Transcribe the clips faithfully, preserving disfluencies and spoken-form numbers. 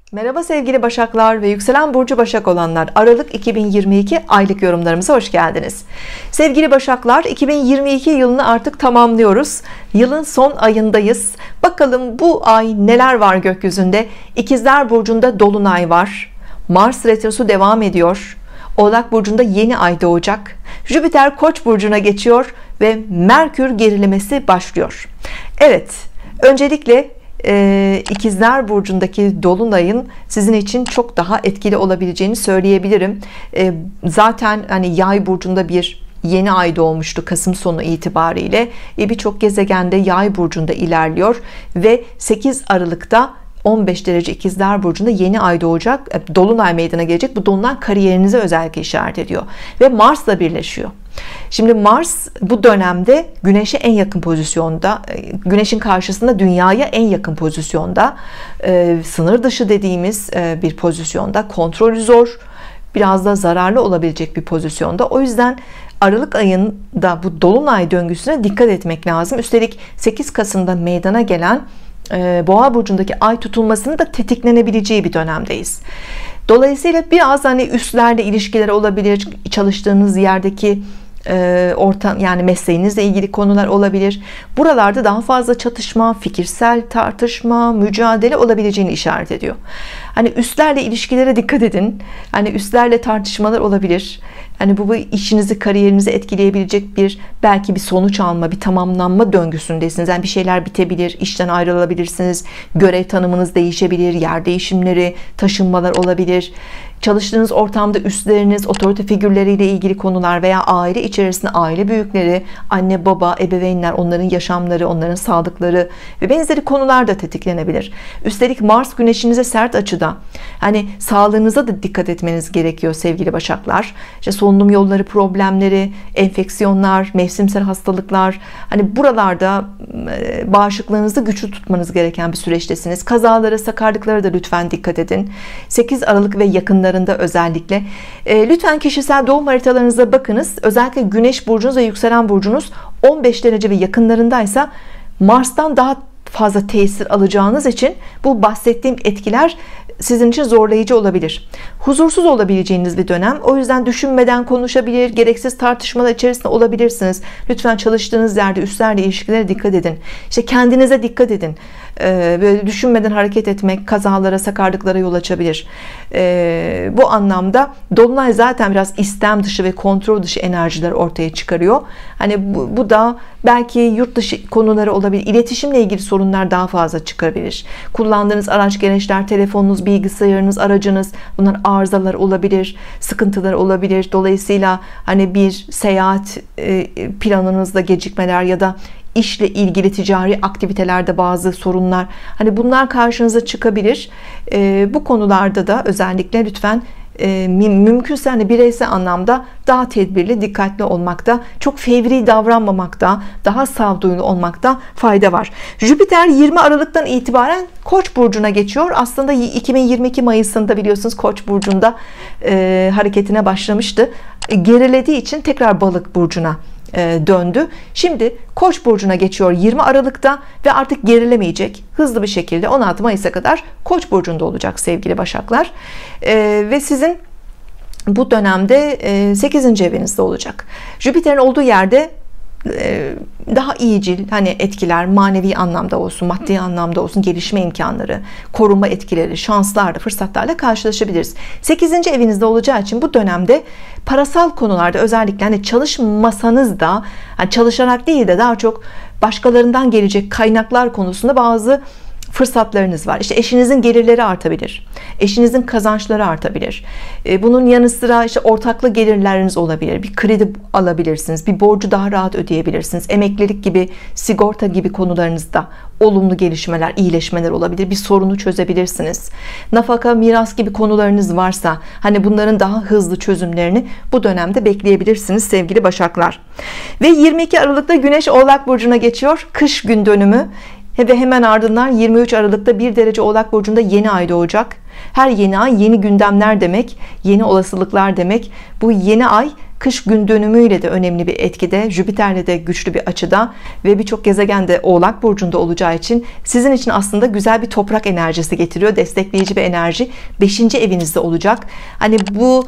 Merhaba sevgili Başaklar ve yükselen burcu Başak olanlar, Aralık iki bin yirmi iki aylık yorumlarımıza hoş geldiniz. Sevgili Başaklar, iki bin yirmi iki yılını artık tamamlıyoruz. Yılın son ayındayız. Bakalım bu ay neler var gökyüzünde? İkizler burcunda dolunay var. Mars retrosu devam ediyor. Oğlak burcunda yeni ay doğacak. Jüpiter Koç burcuna geçiyor ve Merkür gerilemesi başlıyor. Evet, öncelikle Ee, İkizler burcundaki dolunayın sizin için çok daha etkili olabileceğini söyleyebilirim. Ee, zaten hani Yay burcunda bir yeni ay doğmuştu Kasım sonu itibariyle. Ee, birçok gezegen de Yay burcunda ilerliyor ve sekiz Aralık'ta on beş derece İkizler burcunda yeni ay doğacak, dolunay meydana gelecek. Bu dolunay kariyerinize özellikle işaret ediyor ve Mars'la birleşiyor. Şimdi Mars bu dönemde Güneş'e en yakın pozisyonda, Güneş'in karşısında Dünya'ya en yakın pozisyonda, sınır dışı dediğimiz bir pozisyonda, kontrolü zor, biraz da zararlı olabilecek bir pozisyonda. O yüzden Aralık ayında bu dolunay döngüsüne dikkat etmek lazım. Üstelik sekiz Kasım'da meydana gelen Boğa burcundaki ay tutulmasının da tetiklenebileceği bir dönemdeyiz. Dolayısıyla biraz hani üstlerle ilişkiler olabilir, çalıştığınız yerdeki e, ortam, yani mesleğinizle ilgili konular olabilir. Buralarda daha fazla çatışma, fikirsel tartışma, mücadele olabileceğini işaret ediyor. Hani üstlerle ilişkilere dikkat edin. Hani üstlerle tartışmalar olabilir. Hani bu, bu işinizi, kariyerinizi etkileyebilecek bir belki bir sonuç alma, bir tamamlanma döngüsündesiniz. Yani bir şeyler bitebilir, işten ayrılabilirsiniz, görev tanımınız değişebilir, yer değişimleri, taşınmalar olabilir. Çalıştığınız ortamda üstleriniz, otorite figürleriyle ilgili konular veya aile içerisinde aile büyükleri, anne baba, ebeveynler, onların yaşamları, onların sağlıkları ve benzeri konular da tetiklenebilir. Üstelik Mars Güneşinize sert açıda. Hani sağlığınıza da dikkat etmeniz gerekiyor sevgili Başaklar. İşte solunum yolları problemleri, enfeksiyonlar, mevsimsel hastalıklar, hani buralarda bağışıklığınızı güçlü tutmanız gereken bir süreçtesiniz. Kazalara, sakarlıklara da lütfen dikkat edin. sekiz Aralık ve yakınlarında özellikle e, lütfen kişisel doğum haritalarınıza bakınız. Özellikle Güneş burcunuz ve yükselen burcunuz on beş derece ve yakınlarındaysa Mars'tan daha fazla tesir alacağınız için bu bahsettiğim etkiler sizin için zorlayıcı olabilir. Huzursuz olabileceğiniz bir dönem. O yüzden düşünmeden konuşabilir, gereksiz tartışmalar içerisinde olabilirsiniz. Lütfen çalıştığınız yerde üstlerle ilişkilere dikkat edin. İşte kendinize dikkat edin. Ee, böyle düşünmeden hareket etmek kazalara, sakarlıklara yol açabilir. Ee, bu anlamda dolunay zaten biraz istem dışı ve kontrol dışı enerjiler ortaya çıkarıyor. Hani bu, bu da belki yurt dışı konuları olabilir. İletişimle ilgili sorunlar daha fazla çıkabilir. Kullandığınız araç gereçler, telefonunuz, bilgisayarınız, aracınız, bunlar arızalar olabilir, sıkıntılar olabilir. Dolayısıyla hani bir seyahat planınızda gecikmeler ya da işle ilgili ticari aktivitelerde bazı sorunlar, hani bunlar karşınıza çıkabilir. Bu konularda da özellikle lütfen mümkünse hani bireysel anlamda daha tedbirli, dikkatli olmakta, çok fevri davranmamakta, daha sağduyulu olmakta fayda var. Jüpiter yirmi Aralık'tan itibaren Koç burcuna geçiyor. Aslında iki bin yirmi iki Mayıs'ında biliyorsunuz Koç burcunda e, hareketine başlamıştı. E, gerilediği için tekrar Balık burcuna döndü. Şimdi Koç burcuna geçiyor yirmi Aralık'ta ve artık gerilemeyecek. Hızlı bir şekilde on altı Mayıs'a kadar Koç burcunda olacak sevgili Başaklar. Ee, ve sizin bu dönemde sekizinci evinizde olacak. Jüpiter'in olduğu yerde daha iyicil hani etkiler, manevi anlamda olsun, maddi anlamda olsun, gelişme imkanları, koruma etkileri, şanslarla, fırsatlarla karşılaşabiliriz. sekizinci evinizde olacağı için bu dönemde parasal konularda özellikle hani çalışmasanız da, hani çalışarak değil de daha çok başkalarından gelecek kaynaklar konusunda bazı fırsatlarınız var. İşte eşinizin gelirleri artabilir. Eşinizin kazançları artabilir. Bunun yanı sıra işte ortaklı gelirleriniz olabilir. Bir kredi alabilirsiniz. Bir borcu daha rahat ödeyebilirsiniz. Emeklilik gibi, sigorta gibi konularınızda olumlu gelişmeler, iyileşmeler olabilir. Bir sorunu çözebilirsiniz. Nafaka, miras gibi konularınız varsa hani bunların daha hızlı çözümlerini bu dönemde bekleyebilirsiniz sevgili Başaklar. Ve yirmi iki Aralık'ta Güneş Oğlak burcuna geçiyor. Kış gün dönümü. Ve hemen ardından yirmi üç Aralık'ta bir derece Oğlak burcunda yeni ay doğacak. Her yeni ay yeni gündemler demek, yeni olasılıklar demek. Bu yeni ay kış gün dönümüyle de önemli bir etkide, Jüpiter'le de güçlü bir açıda ve birçok gezegen de Oğlak burcunda olacağı için sizin için aslında güzel bir toprak enerjisi getiriyor, destekleyici bir enerji beşinci evinizde olacak. Hani bu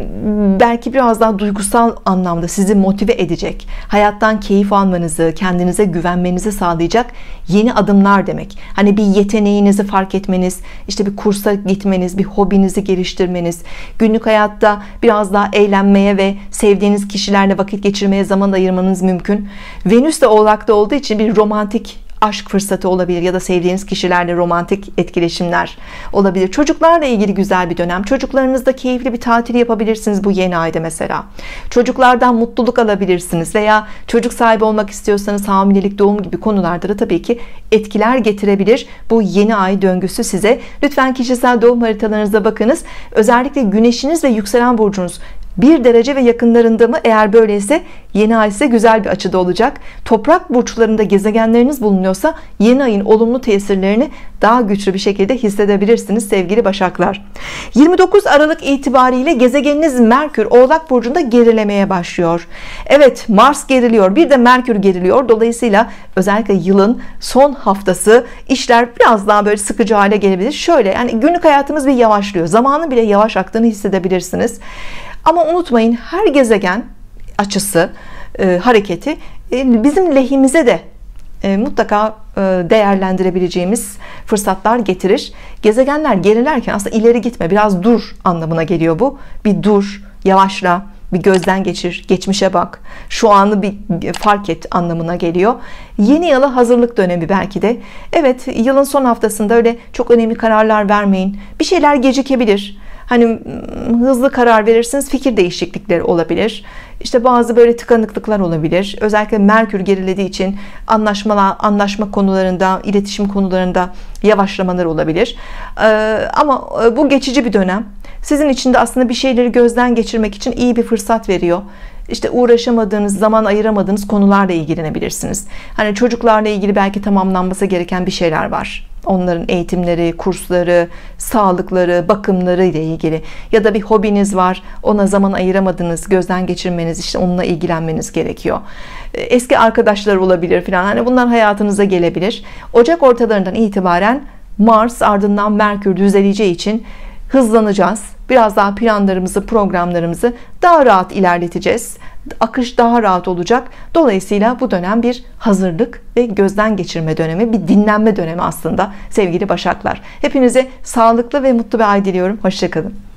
belki biraz daha duygusal anlamda sizi motive edecek, hayattan keyif almanızı, kendinize güvenmenizi sağlayacak yeni adımlar demek. Hani bir yeteneğinizi fark etmeniz, işte bir kursa gitmeniz, bir hobinizi geliştirmeniz, günlük hayatta biraz daha eğlenmeye ve sevdiğiniz kişilerle vakit geçirmeye zaman ayırmanız mümkün. Venüs de Oğlak'ta olduğu için bir romantik aşk fırsatı olabilir ya da sevdiğiniz kişilerle romantik etkileşimler olabilir. Çocuklarla ilgili güzel bir dönem. Çocuklarınızla keyifli bir tatil yapabilirsiniz bu yeni ayda mesela. Çocuklardan mutluluk alabilirsiniz veya çocuk sahibi olmak istiyorsanız hamilelik, doğum gibi konularda da tabii ki etkiler getirebilir bu yeni ay döngüsü size. Lütfen kişisel doğum haritalarınıza bakınız. Özellikle güneşiniz ve yükselen burcunuz bir derece ve yakınlarında mı? Eğer böyleyse yeni ay size güzel bir açıda olacak. Toprak burçlarında gezegenleriniz bulunuyorsa yeni ayın olumlu tesirlerini daha güçlü bir şekilde hissedebilirsiniz sevgili Başaklar. yirmi dokuz Aralık itibariyle gezegeniniz Merkür Oğlak burcunda gerilemeye başlıyor. Evet, Mars geriliyor, bir de Merkür geriliyor. Dolayısıyla özellikle yılın son haftası işler biraz daha böyle sıkıcı hale gelebilir. Şöyle, yani günlük hayatımız bir yavaşlıyor. Zamanın bile yavaş aktığını hissedebilirsiniz. Ama unutmayın, her gezegen açısı, e, hareketi e, bizim lehimize de e, mutlaka e, değerlendirebileceğimiz fırsatlar getirir. Gezegenler gerilerken aslında ileri gitme, biraz dur anlamına geliyor bu. Bir dur, yavaşla, bir gözden geçir, geçmişe bak, şu anı bir fark et anlamına geliyor. Yeni yıla hazırlık dönemi belki de. Evet, yılın son haftasında öyle çok önemli kararlar vermeyin. Bir şeyler gecikebilir. Hani hızlı karar verirsiniz, fikir değişiklikleri olabilir. İşte bazı böyle tıkanıklıklar olabilir. Özellikle Merkür gerilediği için anlaşmalar, anlaşma konularında, iletişim konularında yavaşlamalar olabilir. Ee, ama bu geçici bir dönem. Sizin için de aslında bir şeyleri gözden geçirmek için iyi bir fırsat veriyor. İşte uğraşamadığınız, zaman ayıramadığınız konularla ilgilenebilirsiniz. Hani çocuklarla ilgili belki tamamlanması gereken bir şeyler var. Onların eğitimleri, kursları, sağlıkları, bakımları ile ilgili ya da bir hobiniz var, ona zaman ayıramadınız, gözden geçirmeniz, işte onunla ilgilenmeniz gerekiyor. Eski arkadaşlar olabilir filan, hani bunlar hayatınıza gelebilir. Ocak ortalarından itibaren Mars, ardından Merkür düzeleceği için hızlanacağız. Biraz daha planlarımızı, programlarımızı daha rahat ilerleteceğiz. Akış daha rahat olacak. Dolayısıyla bu dönem bir hazırlık ve gözden geçirme dönemi, bir dinlenme dönemi aslında sevgili Başaklar. Hepinize sağlıklı ve mutlu bir ay diliyorum. Hoşça kalın.